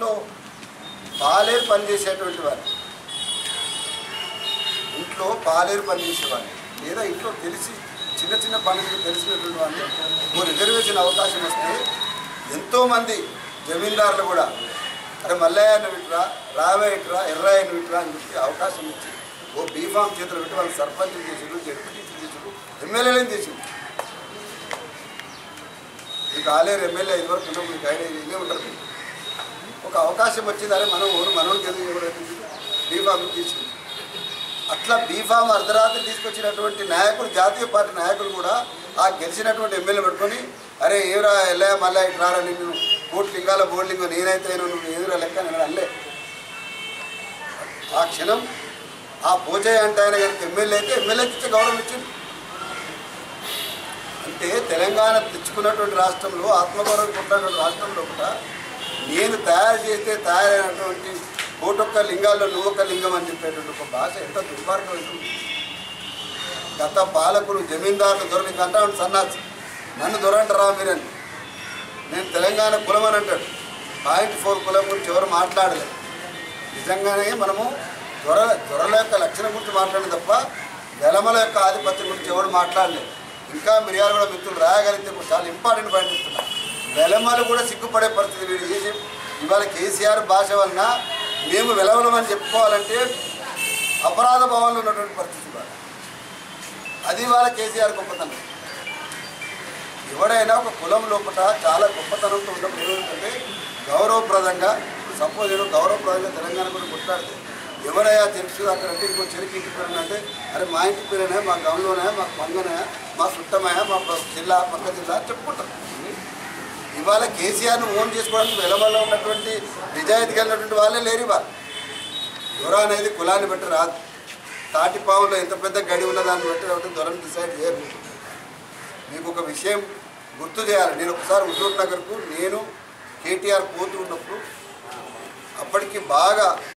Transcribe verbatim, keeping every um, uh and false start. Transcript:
ఇంట్లో పాలేరు పనిచేసేటువంటి వారు ఇంట్లో పాలేరు పనిచేసేవారు లేదా ఇంట్లో తెలిసి చిన్న చిన్న పనులు తెలిసినటువంటి వాళ్ళు ఓ రిజర్వేషన్ అవకాశం వస్తే ఎంతోమంది జమీందారులు కూడా అరే మల్లయ్యను విట్రా రావయ్యట్రా ఎర్రాయను విట్రా అని చెప్పి అవకాశం ఇచ్చి ఓ బీఫామ్ చేతులు పెట్టి వాళ్ళు సర్పంచులు చేసారు జడ్పీటీసీలు చేసారు ఎమ్మెల్యేలను చేసారు. మీకు ఆలేరు ఎమ్మెల్యే ఇదివరకు ఉన్నప్పుడు మీకు ఐడియా ఇదే ఉంటారు. ఒక అవకాశం వచ్చింది అరే మనం ఓరు మనోడికి ఎందుకు ఎవరైతే బీఫామ్ తీసుకుంది. అట్లా బీఫామ్ అర్ధరాత్రి తీసుకొచ్చినటువంటి నాయకులు జాతీయ పార్టీ నాయకులు కూడా ఆ గెలిచినటువంటి ఎమ్మెల్యే పెట్టుకొని అరే ఏరా ఎల్లే మళ్ళీ ఇటు రారా నిన్ను కోటి లింగాల బోర్డింగ్ నేనైతే నువ్వు ఎదురా లెక్క నేను అల్లే. ఆ క్షణం ఆ పోచయ్య అంటే ఆయన కనుక ఎమ్మెల్యే అయితే ఎమ్మెల్యేకి ఇచ్చే గౌరవం ఇచ్చింది. అంటే తెలంగాణ తెచ్చుకున్నటువంటి రాష్ట్రంలో ఆత్మగౌరవం కొట్టినటువంటి రాష్ట్రంలో కూడా నేను తయారు చేస్తే తయారైనటువంటి కోటొక్క లింగాల్లో నువ్వొక్క లింగం అని చెప్పేటువంటి ఒక భాష ఎంత దుర్మార్గమైంది. గత పాలకులు జమీందారులు దొరని అంటా ఉంటే సన్నాసి నన్ను దొరంటారా మీరని. నేను తెలంగాణ కులం అని అంటాడు. పాయింట్ ఫోర్ కులం గురించి ఎవరు మాట్లాడలేదు. నిజంగానే మనము దొర దొరల యొక్క లక్షణం గురించి మాట్లాడలేదు తప్ప వెలమల యొక్క ఆధిపత్యం గురించి ఎవరు మాట్లాడలేదు. ఇంకా మిర్యాలు కూడా మిత్రులు రాయగలిగితే చాలా ఇంపార్టెంట్ పాయింట్ ఇస్తున్నారు. వెలమలు కూడా సిగ్గుపడే పరిస్థితి వీడు చేసి ఇవాళ కేసీఆర్ భాష వలన మేము వెలవలమని చెప్పుకోవాలంటే అపరాధ భావంలో ఉన్నటువంటి పరిస్థితి ఇవాళ. అది ఇవాళ కేసీఆర్ గొప్పతనం. ఎవడైనా ఒక కులం లోపల చాలా గొప్పతనంతో ఉన్నప్పుడు ఏమిటంటే గౌరవప్రదంగా సపోజ్ ఏదో గౌరవప్రదంగా తెలంగాణ కూడా కొట్లాడితే ఎవరైనా తెలుసు అక్కడ అంటే ఇంకో చెరికి ఇంటి పేరు అంటే అరే మా ఇంటి పేరునే మా గౌన్లోనే మా పంగనే మా చుట్టమయా మా జిల్లా పక్క జిల్లా చెప్పుకుంటారు. ఇవాళ కేసీఆర్ను ఓన్ చేసుకోవడానికి వెలమల్లో ఉన్నటువంటి నిజాయితీ కలిగినటువంటి వాళ్ళే లేరు. ఇవాళ దొర అనేది కులాన్ని బట్టి రాదు. తాటిపావులో ఎంత పెద్ద గడి ఉన్న దాన్ని బట్టి కాబట్టి దొరని డిసైడ్ చేయరు. మీకు ఒక విషయం గుర్తు చేయాలి. నేను ఒకసారి హుజూర్ నగర్కు నేను కేటీఆర్ పోతూ ఉన్నప్పుడు అప్పటికి బాగా